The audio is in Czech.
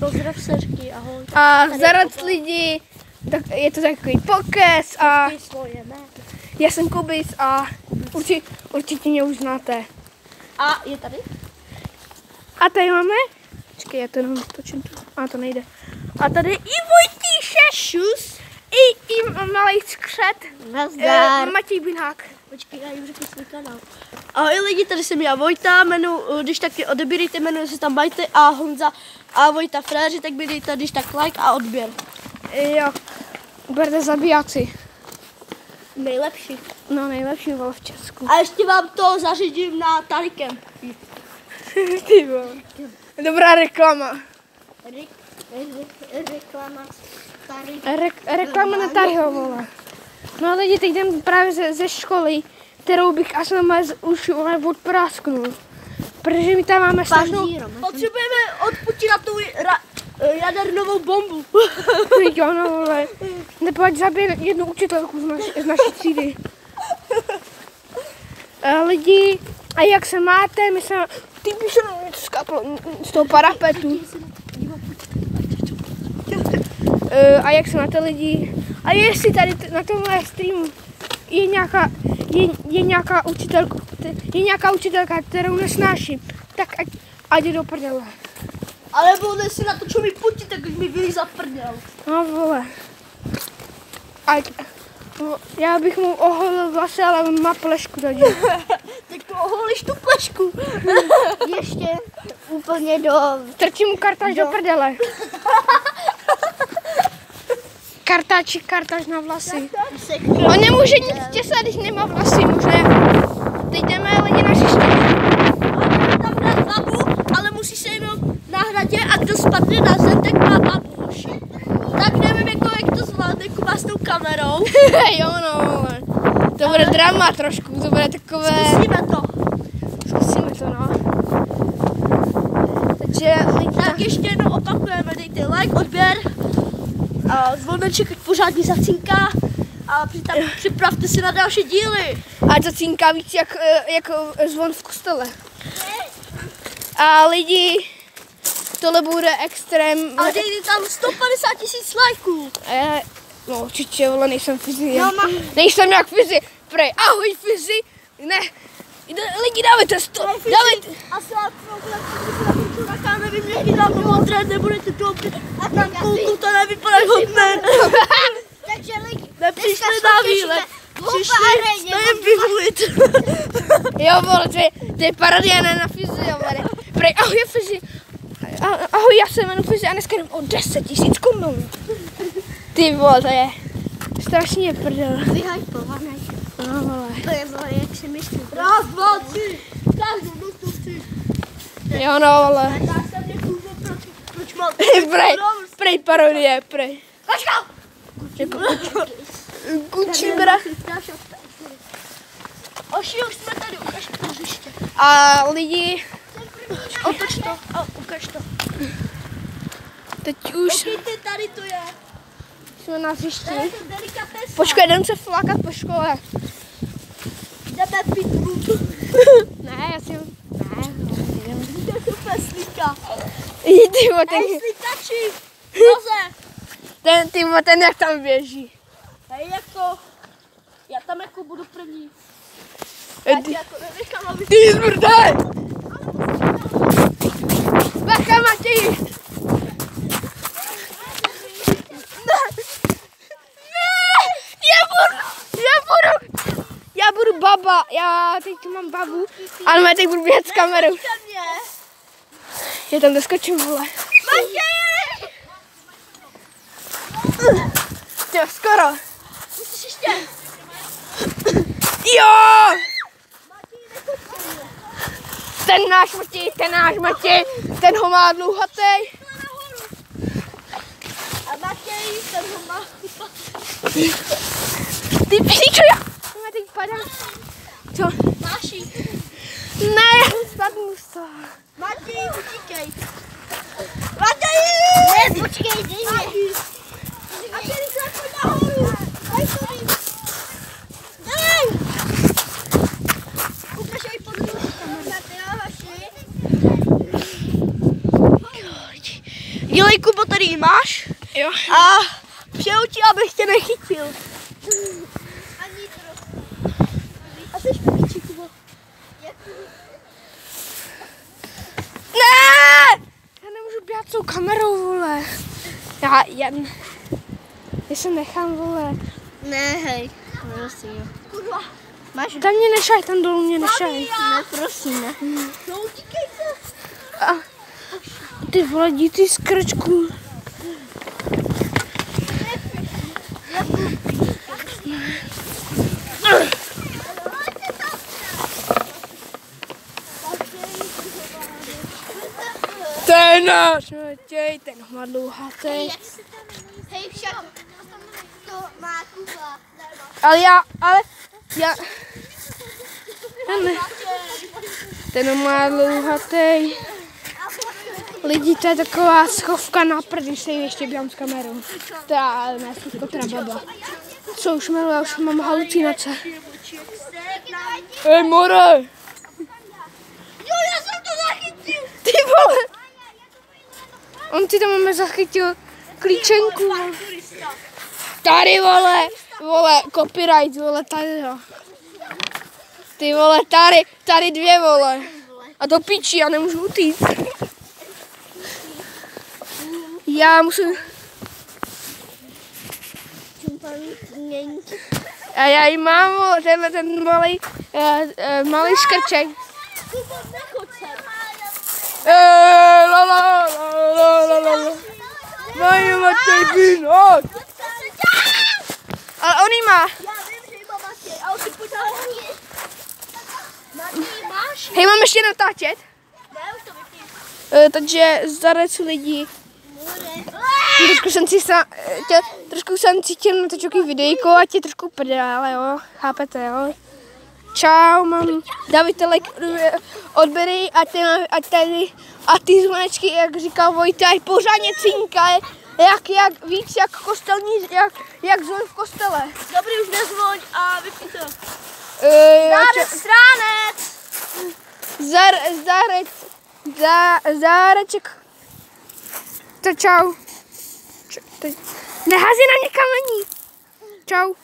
Pozdrav Seřky, ahoj. A zaraz lidi, tak je to takový pokec a já jsem Kubis a určitě mě už znáte. A je tady? A tady máme, počkej, já to jenom točím tu, a to nejde. A tady i Vojtíše Šus, i malej skřet, Matěj Binhák. Počkej, já jim řeknu svůj kanál. Ahoj lidi, tady jsem já Vojta, když tak mě odebírejte, jmenuji se tam Bajty a Honza a Vojta Fréři, tak mi dejte když tak like a odběr. Jo, berte zabijáci. Nejlepší. No nejlepší vole v Česku. A ještě vám to zařídím na Tarikem. Ty vole. Dobrá reklama. Reklama Reklama na Tariho, vole. No lidi, teď jdem právě ze školy, kterou bych asi už odprásknul. Protože my tam máme strašnou... Potřebujeme od Putina tu jadernovou bombu. Jo, no vole. Nepojď zabít jednu učitelku z naší třídy. Lidi, a jak se máte? My jsme... Ty píše něco skaplo z toho parapetu. A jak se máte lidi? A jestli tady na tomhle streamu je nějaká učitelka, kterou nesnáším, tak ať jde do prdele. Ale vole, si natočil mi Putin, tak mi vylíza prdel. No vole. Já bych mu oholil vlasy, ale on má plešku tady. Tak to oholíš tu plešku. Ještě úplně do... Strčím mu kartáž do prdele. Kartáč na vlasy. On nemůže nic těsat, když nemá vlasy, možná. Teď jdeme lidi na hřiště. Máme tam hrát babu, ale musí se jenom na hradě a kdo spadne na zem, tak má babu. Tak nevím, jak to zvládne Kuba s tou kamerou. Jo no, to bude drama trošku, to bude takové... Zkusíme to, no. Takže lidi... Tak ještě jednou opakujeme, dejte like, odběr. A zvoneček pořádně zacínká a připravte si na další díly. A zacínká víc jak zvon v kostele. A lidi, tohle bude extrém. A dejte tam 150 000 lajků. No určitě, vole, nejsem fyzi. Nejsem jak fyzi. Prej, ahoj fyzi. Ne, lidi, dávajte 100. Dávajte. A nevím, někdy dávno modré, nebudete dobře. A tam kouků to nevypadá hodné. Takže lidi, nepřišli na výlet. Přišli jste jim vyhulit. Jo, vole, to je parodie na fyzi, jo, vole. Prej, ahoj fyzi. Ahoj, já se jmenuji fyzi a dneska jenom o 10 000 korun. Ty vole, to je strašně prdel. Vyhypovaný. No, vole. To je vole, jak si myslím. Raz, dva, tři. Každou minutu tři. Jo, no, vole. Já jsem nekůžu, proč mám... Prej parodie, prej. Kačka! Gucci bra. Oši, už jsme tady, ukaž to hřiště. A lidi, Otoč to a ukaž to. teď už Koukejte, tady to je. jsme na hřišti. To je to delikatesa. Počkej, jdem se flákat po škole. Jdeme pít průd. Ne, já si... Ne, Jdeme do peslíka. ty vole, ten... Hej, slíkači. Noze. Ty vole, ten jak tam běží. Hej, jako... Já tam jako budu první. Já ti jako nenechám, aby... Ty zmrdaj! Bacha, Matěj! Já budu baba, já teď tu mám babu, ale já teď budu běhat s kamerou. Já tam doskočím, vole. Matěj! Jo, skoro. Musíš ještě. Jo! Ten náš Matěj, ten ho má dlouhatej. A Matěj, ten ho má... Ty píčo, já teď padám. Co? Máš jí. Ne, já spadnu z toho. Matěj, utíkej. Matěj! Ne, počkej, dej mě. Matěj, pojď nahoru. Daj to ví. Dej! Ukaž jej pod rukou. Dělej, Kubo, tady ji máš. Jo. A přeju ti, abych tě nechytil. A jsi špičí, Kubo. Ne! Já nemůžu běhat s tou kamerou, vole. Já se nechám, vole. Ne, hej. Prosím. Kurva. Máš? Tam mě nešaj, tam dolů mě nešaj. Ne, prosím, ne. No, utíkej se. A ty vole, jdi ty skrčku. Ten náš Matěj, ten hmadlouhatý. Hej, však to má Kuba. Ale já... Ten hmadlouhatý. Lidi, to je taková schovka na prd, když se ještě běhám s kamerou. To je ne, teda baba. Co už miluji, já už mám halucinace. Hej, more! Jo, já jsem to zachytil. Ty vole! On ti tam máme zachytil klíčenku. Tady, vole, copyright, vole, tady, jo. Ty vole, tady 2, vole. A to pičí, já nemůžu utíct. Já musím... A já ji mám, vole, tenhle ten malý škrček. La. Mají Matěj Bínot. Ale on jí má. Já vím, že jí má Matěj, ale ty pojď na Matěj, máš? Hej, mám ještě natáčet. Ne, už to vypij. Takže zarec lidí. Trošku jsem cítil natočit videjko a tě trošku prdele, jo. Chápete, jo. Čau, mám. Dávajte like, odběry a ty zvonečky, jak říkal Vojta, pořádně cinkají, jak víc, jak kostelní, jak zvon v kostele. Dobrý, už nezvoň a vypij to. Záreček. To čau. Nehází na mě kamení. Čau.